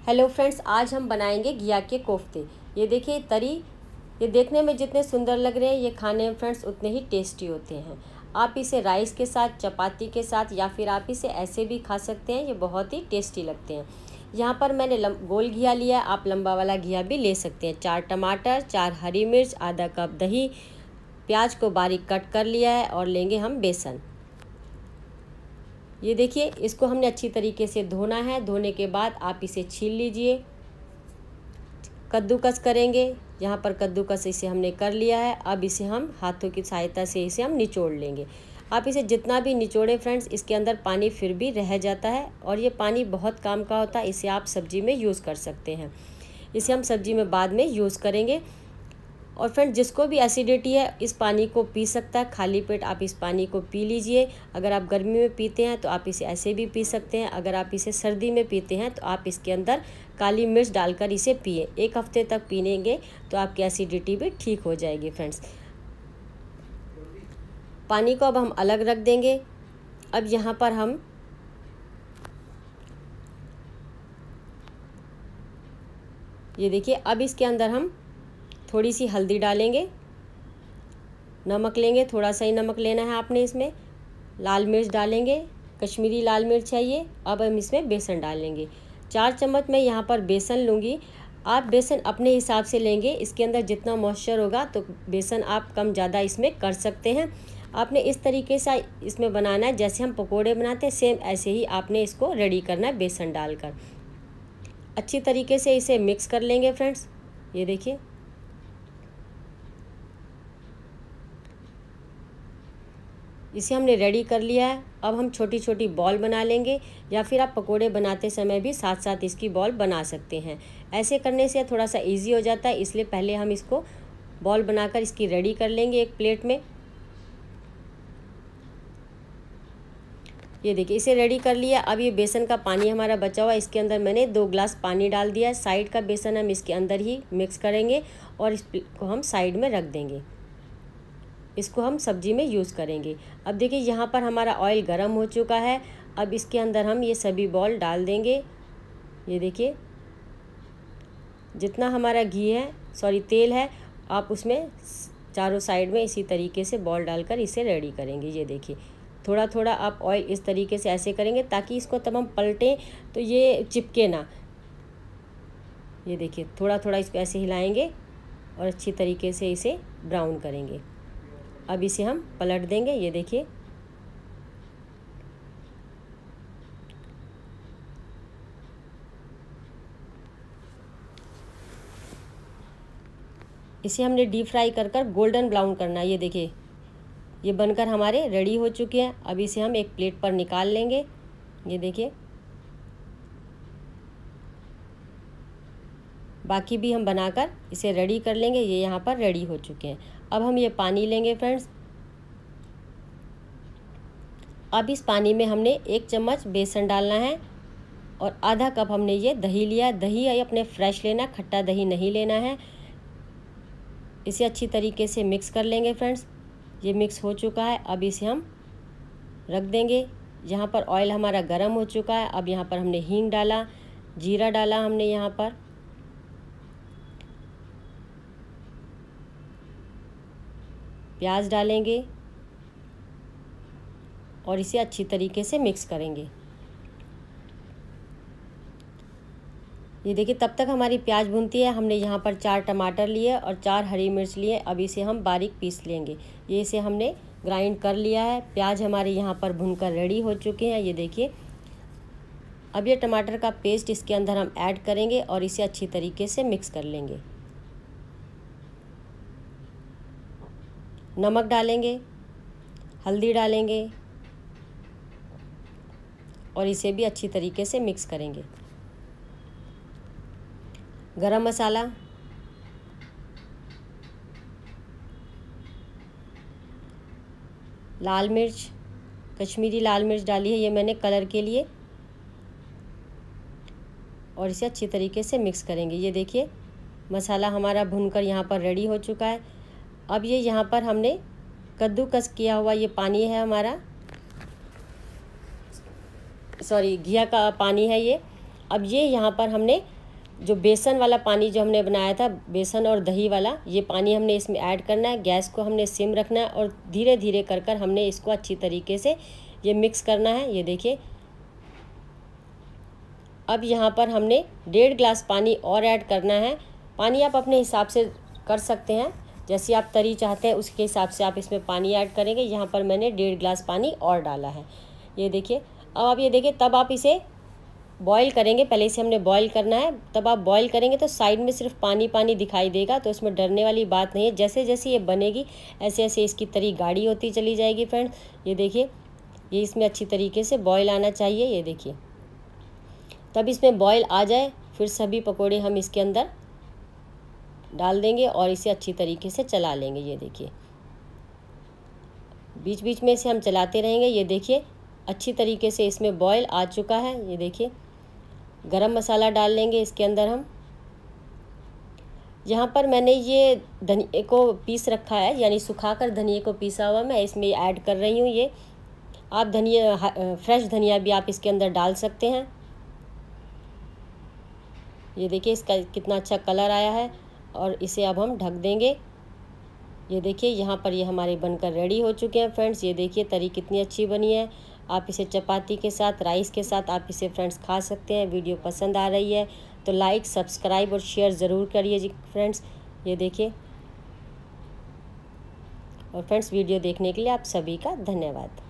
Hello friends, आज हम बनाएंगे घिया के कोफ्ते। ये देखिए तरी, ये देखने में जितने सुंदर लग रहे हैं ये खाने में फ्रेंड्स उतने ही टेस्टी होते हैं। आप इसे राइस के साथ, चपाती के साथ या फिर आप इसे ऐसे भी खा सकते हैं। ये बहुत ही टेस्टी लगते हैं। यहाँ पर मैंने गोल घिया लिया है, आप लंबा वाला घिया भी ले सकते हैं। 4 टमाटर, 4 हरी मिर्च, आधा कप दही, प्याज को बारीक कट कर लिया है और लेंगे हम बेसन। ये देखिए इसको हमने अच्छी तरीके से धोना है। धोने के बाद आप इसे छील लीजिए। कद्दूकस करेंगे। यहाँ पर कद्दूकस इसे हमने कर लिया है। अब इसे हम हाथों की सहायता से इसे हम निचोड़ लेंगे। आप इसे जितना भी निचोड़े फ्रेंड्स, इसके अंदर पानी फिर भी रह जाता है और ये पानी बहुत काम का होता है। इसे आप सब्जी में यूज़ कर सकते हैं। इसे हम सब्जी में बाद में यूज़ करेंगे। और फ्रेंड, जिसको भी एसिडिटी है इस पानी को पी सकता है। खाली पेट आप इस पानी को पी लीजिए। अगर आप गर्मी में पीते हैं तो आप इसे ऐसे भी पी सकते हैं। अगर आप इसे सर्दी में पीते हैं तो आप इसके अंदर काली मिर्च डालकर इसे पिए। 1 हफ्ते तक पीनेंगे तो आपकी एसिडिटी भी ठीक हो जाएगी फ्रेंड्स। पानी को अब हम अलग रख देंगे। अब यहाँ पर हम ये देखिए, अब इसके अंदर हम थोड़ी सी हल्दी डालेंगे, नमक लेंगे, थोड़ा सा ही नमक लेना है आपने। इसमें लाल मिर्च डालेंगे, कश्मीरी लाल मिर्च है ये। अब हम इसमें बेसन डालेंगे। 4 चम्मच मैं यहाँ पर बेसन लूँगी। आप बेसन अपने हिसाब से लेंगे। इसके अंदर जितना मॉइस्चर होगा तो बेसन आप कम ज़्यादा इसमें कर सकते हैं। आपने इस तरीके से इसमें बनाना है जैसे हम पकोड़े बनाते हैं, सेम ऐसे ही आपने इसको रेडी करना है बेसन डालकर। अच्छी तरीके से इसे मिक्स कर लेंगे फ्रेंड्स। ये देखिए, इसे हमने रेडी कर लिया है। अब हम छोटी छोटी बॉल बना लेंगे या फिर आप पकोड़े बनाते समय भी साथ साथ इसकी बॉल बना सकते हैं। ऐसे करने से थोड़ा सा इजी हो जाता है, इसलिए पहले हम इसको बॉल बनाकर इसकी रेडी कर लेंगे एक प्लेट में। ये देखिए, इसे रेडी कर लिया। अब ये बेसन का पानी हमारा बचा हुआ, इसके अंदर मैंने 2 गिलास पानी डाल दिया है। साइड का बेसन हम इसके अंदर ही मिक्स करेंगे और इसको हम साइड में रख देंगे। इसको हम सब्जी में यूज़ करेंगे। अब देखिए यहाँ पर हमारा ऑयल गर्म हो चुका है। अब इसके अंदर हम ये सभी बॉल डाल देंगे। ये देखिए, जितना हमारा घी है, तेल है, आप उसमें चारों साइड में इसी तरीके से बॉल डालकर इसे रेडी करेंगे। ये देखिए, थोड़ा थोड़ा आप ऑयल इस तरीके से ऐसे करेंगे ताकि इसको तब हम पलटें तो ये चिपके ना। ये देखिए, थोड़ा थोड़ा इसको ऐसे हिलाएंगे और अच्छी तरीके से इसे ब्राउन करेंगे। अब इसे हम पलट देंगे। ये देखिए, इसे हमने डीप फ्राई कर गोल्डन ब्राउन करना है। ये देखिए, ये बनकर हमारे रेडी हो चुके हैं। अब इसे हम एक प्लेट पर निकाल लेंगे। ये देखिए, बाकी भी हम बनाकर इसे रेडी कर लेंगे। ये यहाँ पर रेडी हो चुके हैं। अब हम ये पानी लेंगे फ्रेंड्स। अब इस पानी में हमने 1 चम्मच बेसन डालना है और आधा कप हमने ये दही लिया। दही अपने फ्रेश लेना, खट्टा दही नहीं लेना है। इसे अच्छी तरीके से मिक्स कर लेंगे फ्रेंड्स। ये मिक्स हो चुका है। अब इसे हम रख देंगे। यहाँ पर ऑयल हमारा गर्म हो चुका है। अब यहाँ पर हमने हींग डाला, जीरा डाला हमने, यहाँ पर प्याज डालेंगे और इसे अच्छी तरीके से मिक्स करेंगे। ये देखिए, तब तक हमारी प्याज भूनती है। हमने यहाँ पर 4 टमाटर लिए और 4 हरी मिर्च लिए। अब इसे हम बारीक पीस लेंगे। ये इसे हमने ग्राइंड कर लिया है। प्याज हमारे यहाँ पर भूनकर रेडी हो चुके हैं। ये देखिए, अब ये टमाटर का पेस्ट इसके अंदर हम ऐड करेंगे और इसे अच्छी तरीके से मिक्स कर लेंगे। नमक डालेंगे, हल्दी डालेंगे और इसे भी अच्छी तरीके से मिक्स करेंगे। गरम मसाला, लाल मिर्च, कश्मीरी लाल मिर्च डाली है ये मैंने कलर के लिए, और इसे अच्छी तरीके से मिक्स करेंगे। ये देखिए, मसाला हमारा भुनकर यहाँ पर रेडी हो चुका है। अब ये यहाँ पर हमने कद्दूकस किया हुआ ये पानी है हमारा, घिया का पानी है ये। अब ये यहाँ पर हमने जो बेसन वाला पानी जो हमने बनाया था, बेसन और दही वाला, ये पानी हमने इसमें ऐड करना है। गैस को हमने सिम रखना है और धीरे धीरे कर कर हमने इसको अच्छी तरीके से ये मिक्स करना है। ये देखिए, अब यहाँ पर हमने 1.5 गिलास पानी और ऐड करना है। पानी आप अपने हिसाब से कर सकते हैं, जैसी आप तरी चाहते हैं उसके हिसाब से आप इसमें पानी ऐड करेंगे। यहाँ पर मैंने 1.5 गिलास पानी और डाला है। ये देखिए, अब आप ये देखिए, तब आप इसे बॉईल करेंगे। पहले इसे हमने बॉईल करना है। तब आप बॉईल करेंगे तो साइड में सिर्फ पानी पानी दिखाई देगा, तो इसमें डरने वाली बात नहीं है। जैसे जैसे ये बनेगी ऐसे ऐसे इसकी तरी गाढ़ी होती चली जाएगी फ्रेंड्स। ये देखिए, ये इसमें अच्छी तरीके से बॉईल आना चाहिए। ये देखिए, तब इसमें बॉईल आ जाए फिर सभी पकोड़े हम इसके अंदर डाल देंगे और इसे अच्छी तरीके से चला लेंगे। ये देखिए, बीच बीच में इसे हम चलाते रहेंगे। ये देखिए, अच्छी तरीके से इसमें बॉईल आ चुका है। ये देखिए, गरम मसाला डाल लेंगे इसके अंदर हम। यहाँ पर मैंने ये धनिए को पीस रखा है, यानी सुखाकर धनिए को पीसा हुआ मैं इसमें ऐड कर रही हूँ। ये आप धनिया, फ्रेश धनिया भी आप इसके अंदर डाल सकते हैं। ये देखिए, इसका कितना अच्छा कलर आया है और इसे अब हम ढक देंगे। ये देखिए, यहाँ पर ये हमारे बनकर रेडी हो चुके हैं फ्रेंड्स। ये देखिए, तरी कितनी अच्छी बनी है। आप इसे चपाती के साथ, राइस के साथ आप इसे फ्रेंड्स खा सकते हैं। वीडियो पसंद आ रही है तो लाइक, सब्सक्राइब और शेयर ज़रूर करिए जी फ्रेंड्स। ये देखिए, और फ्रेंड्स वीडियो देखने के लिए आप सभी का धन्यवाद।